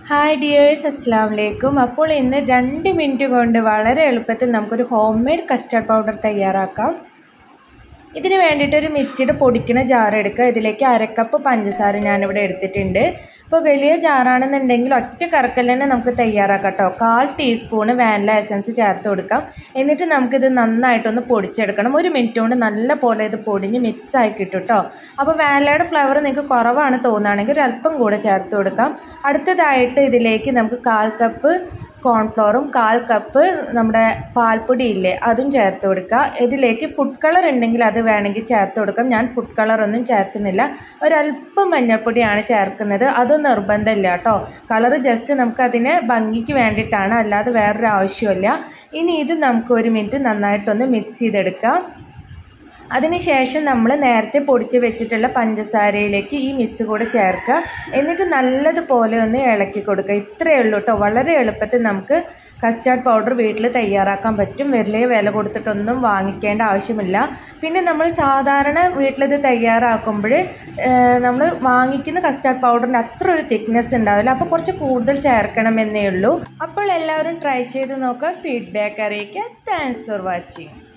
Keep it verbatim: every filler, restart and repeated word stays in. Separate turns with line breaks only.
Hi dears, അസ്സലാമു അലൈക്കും. അപ്പോൾ ഇന്ന് രണ്ട് മിനിറ്റ് കൊണ്ട് വളരെ എളുപ്പത്തിൽ നമുക്കൊരു ഹോം മെയ്ഡ് കസ്റ്റർഡ് പൗഡർ തയ്യാറാക്കാം. ഇതിന് വേണ്ടിയിട്ടൊരു മിക്സിയുടെ പൊടിക്കുന്ന ജാർ എടുക്കുക. ഇതിലേക്ക് അരക്കപ്പ് പഞ്ചസാര ഞാനിവിടെ എടുത്തിട്ടുണ്ട്. ഇപ്പോൾ വലിയ ജാറാണെന്നുണ്ടെങ്കിൽ ഒറ്റ കറക്കൽ തന്നെ നമുക്ക് തയ്യാറാക്കാം കേട്ടോ. കാൽ ടീസ്പൂണ് വാനില എസൻസ് ചേർത്ത് കൊടുക്കാം. എന്നിട്ട് നമുക്കിത് നന്നായിട്ടൊന്ന് പൊടിച്ചെടുക്കണം. ഒരു മിനിറ്റ് കൊണ്ട് നല്ല പോലെ ഇത് പൊടിഞ്ഞ് മിക്സായി കിട്ടും കേട്ടോ. അപ്പോൾ വാനിലയുടെ ഫ്ലേവർ നിങ്ങൾക്ക് കുറവാണ് തോന്നുകയാണെങ്കിൽ ഒരു അല്പം കൂടെ ചേർത്ത് കൊടുക്കാം. അടുത്തതായിട്ട് ഇതിലേക്ക് നമുക്ക് കാൽ കപ്പ് കോൺഫ്ലോറും കാൽ കപ്പ് നമ്മുടെ പാൽപ്പൊടി ഇല്ലേ അതും ചേർത്ത് കൊടുക്കുക. ഇതിലേക്ക് ഫുഡ് കളർ ഉണ്ടെങ്കിൽ അത് വേണമെങ്കിൽ ചേർത്ത് കൊടുക്കാം. ഞാൻ ഫുഡ് കളറൊന്നും ചേർക്കുന്നില്ല. ഒരല്പം മഞ്ഞൾപ്പൊടിയാണ് ചേർക്കുന്നത്. അതൊന്നും നിർബന്ധമില്ല കേട്ടോ. കളറ് ജസ്റ്റ് നമുക്കതിന് ഭംഗിക്ക് വേണ്ടിയിട്ടാണ്, അല്ലാതെ വേറൊരു ആവശ്യമില്ല. ഇനി ഇത് നമുക്ക് ഒരു മിനിറ്റ് നന്നായിട്ടൊന്ന് മിക്സ് ചെയ്തെടുക്കാം. അതിനുശേഷം നമ്മൾ നേരത്തെ പൊടിച്ച് വെച്ചിട്ടുള്ള പഞ്ചസാരയിലേക്ക് ഈ മിക്സ് കൂടെ ചേർക്കുക. എന്നിട്ട് നല്ലതുപോലെ ഒന്ന് ഇളക്കി കൊടുക്കുക. ഇത്രയേ ഉള്ളൂ കേട്ടോ. വളരെ എളുപ്പത്തിൽ നമുക്ക് കസ്റ്റാർഡ് പൗഡർ വീട്ടിൽ തയ്യാറാക്കാൻ പറ്റും. വലിയ വില കൊടുത്തിട്ടൊന്നും വാങ്ങിക്കേണ്ട ആവശ്യമില്ല. പിന്നെ നമ്മൾ സാധാരണ വീട്ടിലിത് തയ്യാറാക്കുമ്പോൾ നമ്മൾ വാങ്ങിക്കുന്ന കസ്റ്റാർഡ് പൗഡറിന് അത്ര ഒരു തിക്നെസ് ഉണ്ടാവില്ല. അപ്പോൾ കുറച്ച് കൂടുതൽ ചേർക്കണമെന്നേ ഉള്ളൂ. അപ്പോൾ എല്ലാവരും ട്രൈ ചെയ്ത് നോക്കുക. ഫീഡ്ബാക്ക് അറിയിക്കുക. Thanks for watching.